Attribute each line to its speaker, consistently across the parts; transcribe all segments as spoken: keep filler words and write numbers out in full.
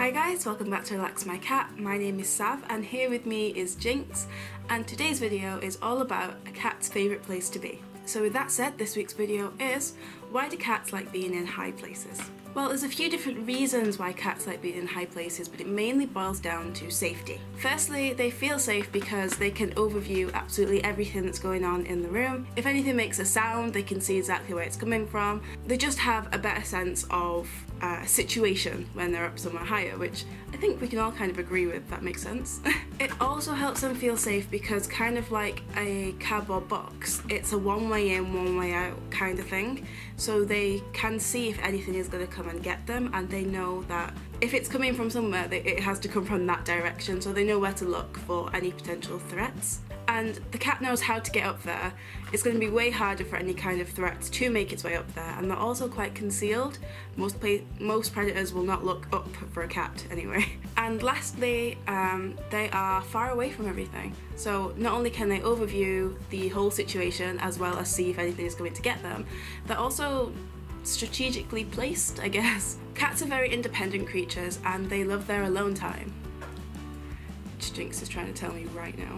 Speaker 1: Hi guys, welcome back to Relax My Cat. My name is Sav and here with me is Jinx, and today's video is all about a cat's favourite place to be. So with that said, this week's video is, why do cats like being in high places? Well, there's a few different reasons why cats like being in high places, but it mainly boils down to safety. Firstly, they feel safe because they can overview absolutely everything that's going on in the room. If anything makes a sound, they can see exactly where it's coming from. They just have a better sense of uh, situation when they're up somewhere higher, which I think we can all kind of agree with, that makes sense. It also helps them feel safe because, kind of like a cardboard box, it's a one way in, one way out kind of thing. So they can see if anything is going to come and get them, and they know that if it's coming from somewhere, it has to come from that direction, so they know where to look for any potential threats. And the cat knows how to get up there. It's going to be way harder for any kind of threats to make its way up there, and they're also quite concealed. Most most predators will not look up for a cat anyway. And lastly, um, they are far away from everything. So not only can they overview the whole situation as well as see if anything is going to get them, they're also strategically placed, I guess. Cats are very independent creatures and they love their alone time. Which Jinx is trying to tell me right now.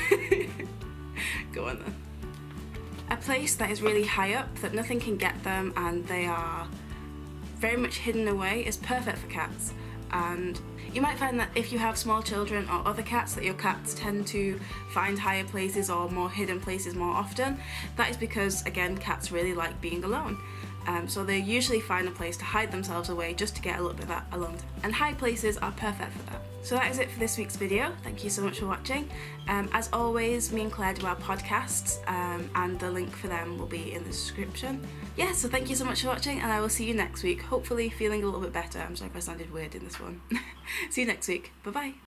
Speaker 1: Go on then. A place that is really high up, that nothing can get them, and they are very much hidden away is perfect for cats. And you might find that if you have small children or other cats, that your cats tend to find higher places or more hidden places more often. That is because, again, cats really like being alone. Um, so they usually find a place to hide themselves away just to get a little bit of that alone time. And high places are perfect for that. So that is it for this week's video. Thank you so much for watching. Um, as always, me and Claire do our podcasts, um, and the link for them will be in the description. Yeah, so thank you so much for watching, and I will see you next week, hopefully feeling a little bit better. I'm sorry if I sounded weird in this one. See you next week. Bye bye.